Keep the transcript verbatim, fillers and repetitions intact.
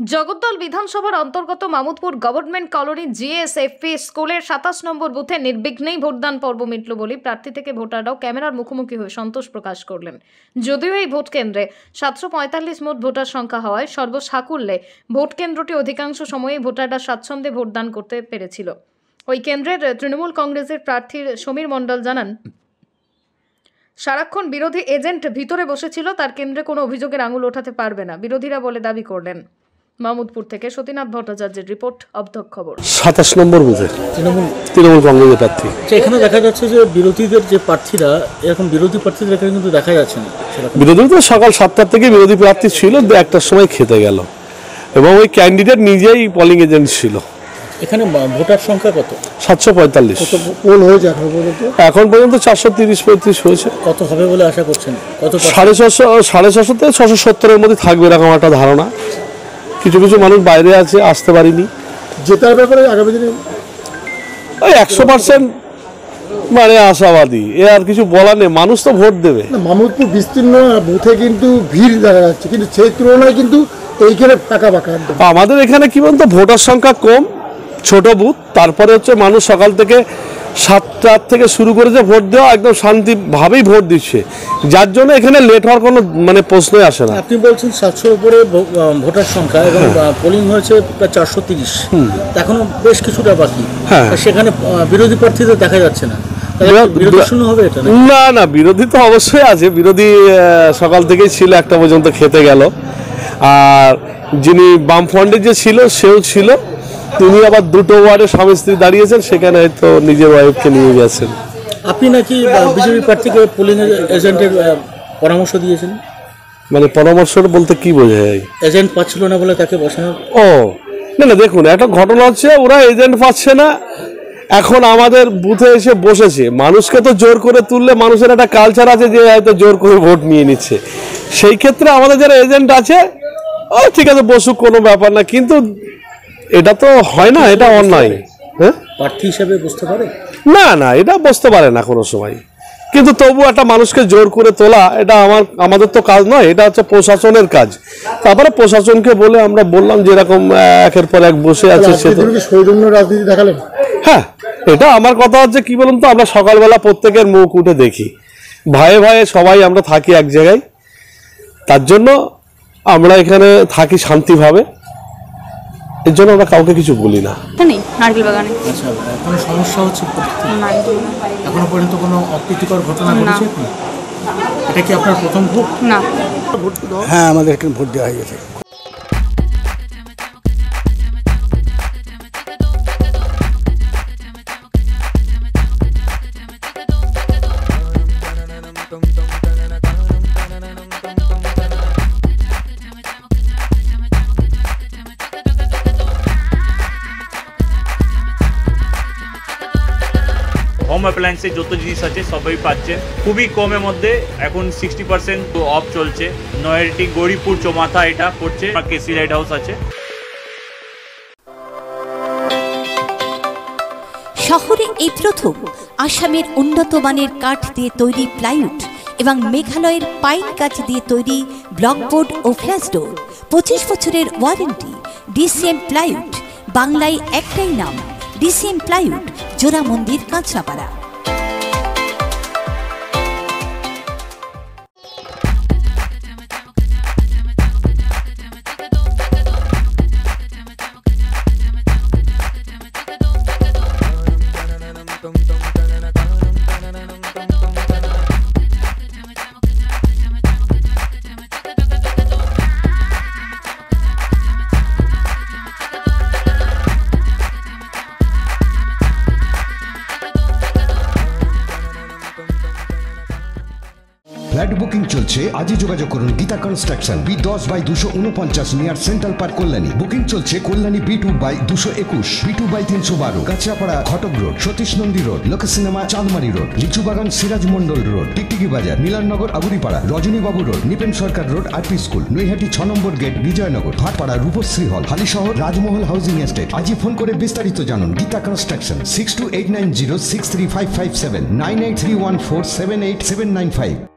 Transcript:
জগদ্দল বিধানসভার অন্তর্গত Mamudpur government colony GSFP স্কুলের সাতাশ নম্বর বুথে নির্বিঘ্নেই ভোটদান পর্ব মিটল বলে প্রার্থী থেকে ভোটাররাও ক্যামেরার মুখোমুখি হয়ে সন্তোষ প্রকাশ করলেন। যদিও এই ভোট কেন্দ্রে সাতশো পঁয়তাল্লিশ মোট ভোটার সংখ্যা হওয়ায় সর্বসাকুল্যে ভোট কেন্দ্রটি অধিকাংশ সময়ে ভোটাররা স্বাচ্ছন্দ্যে ভোটদান করতে পেরেছিল। ওই কেন্দ্রের তৃণমূল কংগ্রেসের প্রার্থী সমীর মণ্ডল জানান, সারাক্ষণ বিরোধী এজেন্ট ভিতরে বসেছিল, তার কেন্দ্রে কোনো অভিযোগের আঙুল ওঠাতে পারবে না বিরোধীরা বলে দাবি করলেন। মামুদপুর থেকে সতীনাথ ভট্টাচার্যের রিপোর্ট, অবধক খবর। সাতাশ নম্বর বুথে তৃণমূল তৃণমূল কংগ্রেসের প্রার্থী। এখানে দেখা যাচ্ছে যে বিরোধীদের যে প্রার্থীরা, এরকম বিরোধী প্রার্থীদের এখানে কিন্তু দেখা যাচ্ছে না। বিরোধী তো সকাল সাতটার থেকে বিরোধী প্রার্থী ছিল, একটার সময় খেতে গেল এবং ওই ক্যান্ডিডেট নিজেই পোলিং এজেন্ট ছিল। এখানে ভোটার সংখ্যা কত? সাতশো পঁয়তাল্লিশ। পোল হয়েছে এখন পর্যন্ত? এখন পর্যন্ত চারশো তিরিশ পঁয়ত্রিশ হয়েছে। কত হবে বলে আশা করছেন? কত? সাড়ে ছশো সাড়ে ছশো থেকে ছশো সত্তরের মধ্যে থাকবে এরকম একটা ধারণা। কিছু কিছু মানুষ বাইরে আছে, আসতে পারিনি। জেতার ব্যাপারে আগামী দিনে ওই একশো পার্সেন্ট মানে আশাবাদী, এ আর কিছু বলার নেই। মানুষ তো ভোট দেবে। মামুদপুর বিস্তীর্ণ বুথে কিন্তু ভিড় দেখা যাচ্ছে, কিন্তু সেই তুলনায় কিন্তু এইখানে ফাঁকা ফাঁকা। আমাদের এখানে কি বলতো, ভোটার সংখ্যা কম, ছোট বুথ, তারপরে হচ্ছে মানুষ সকাল থেকে সাতটার থেকে শুরু করেছে ভোট দেওয়া, একদম শান্তিভাবেই ভোট দিচ্ছে, যার জন্য এখানে লেট হওয়ার কোনো মানে প্রশ্নই আসে না। আপনি বলছেন সাতশোর উপরে ভোটার সংখ্যা এবং পোলিং হয়েছে প্রায় চারশো তিরিশ, এখনো বেশ কিছুটা বাকি। হ্যাঁ, সেখানে বিরোধী প্রার্থীদের দেখা যাচ্ছে না। না না, বিরোধী তো অবশ্যই আছে। বিরোধী সকাল থেকেই ছিল, একটা পর্যন্ত খেতে গেল। আর যিনি বামফ্রন্টে যে ছিল সেও ছিল, তিনি আবার দুটো ওয়ার্ডে স্বামী স্ত্রী দাঁড়িয়েছেন, সেখানে হয়তো নিজের ওয়াইফকে নিয়ে গেছেন। আপনি নাকি বিজেপি প্রার্থীকে পোলিং এজেন্টের পরামর্শ দিয়েছেন? মানে পরামর্শ বলতে কি বোঝায়? এজেন্ট পাচ্ছিল না বলে তাকে বসানো? ও না না, দেখুন একটা ঘটনা হচ্ছে, ওরা এজেন্ট পাচ্ছে না, এখন আমাদের বুথে এসে বসেছে। মানুষকে তো জোর করে তুললে, মানুষের একটা কালচার আছে যে হয়তো জোর করে ভোট নিয়ে নিচ্ছে। সেই ক্ষেত্রে আমাদের যারা এজেন্ট আছে, ও ঠিক আছে বসুক, কোনো ব্যাপার না, কিন্তু এটা তো হয় না, এটা অন্যায়। হ্যাঁ, প্রার্থী হিসেবে বুঝতে পারে না না, এটা বুঝতে পারে না কোনো সময়, কিন্তু তবু একটা মানুষকে জোর করে তোলা, এটা আমার আমাদের তো কাজ নয়, এটা হচ্ছে প্রশাসনের কাজ। তারপরে প্রশাসনকে বলে আমরা বললাম যে এরকম একের পর এক বসে আছে। সৌজন্য রাজনীতি দেখালেন? হ্যাঁ, এটা আমার কথা হচ্ছে কি বলুন তো, আমরা সকালবেলা প্রত্যেকের মুখ উঠে দেখি, ভয়ে ভয়ে সবাই আমরা থাকি এক জায়গায়, তার জন্য আমরা এখানে থাকি শান্তিভাবে, এর জন্য আমরা কাউকে কিছু বলি না। নারকেল বাগানে আচ্ছা, কোনো সমস্যা হচ্ছে? এখনো পর্যন্ত কোনো অপ্রীতিকর ঘটনা ঘটেছে? এটা কি আপনার প্রথম ভোট? না। হ্যাঁ, আমাদের এখানে ভোট দেওয়া হয়ে গেছে। হোম অ্যাপ্লায়েন্সে যত জিনিস আছে সবই পাচ্ছেন খুবই কমের মধ্যে। এখন সিক্সটি পার্সেন্ট অফ চলছে। নয়ারটি গৌরীপুর চৌমাথা এটা পড়ছে, কেসি লাইট হাউস আছে। শহরে এই প্রথম আসামের উন্নত মানের কাঠ দিয়ে তৈরি প্লাইউড এবং মেঘালয়ের পাইন কাঠ দিয়ে তৈরি ব্লকবোর্ড ও ফ্ল্যাশ ডোর, পঁচিশ বছরের ওয়ারেন্টি। ডিসিএম প্লাইউড, বাংলায় একটাই নাম, ডিসিএম প্লাইউড, জোড়া মন্দির, কাঁচরাপাড়া। ফ্ল্যাট বুকিং চলছে, আজই যোগাযোগ করুন গীতা কনস্ট্রাকশন, বি দশ বাই দুশো উনপঞ্চাশ near central park, Kalyani. Booking চলছে কল্যাণী বি টু বাই দুশো একুশ, বি টু বাই তিনশো বারো, Kanchrapara Ghatak road, Satish Nandi road, Lok cinema Chandmari road, Lichubagan Siraj Mondal road, Tiktiki Bazar, Milannagar Aguripara, Rajanibabu road, Nipen Sarkar road, RP school, Naihati ছ number gate, Bijoynagar, Bhatpara, Rupashree hall, Halisahar, Rajmahal housing estate. আজই ফোন করে বিস্তারিত জানুন। Gita construction, six two eight nine zero six three five five seven, nine eight three one four seven eight seven nine five.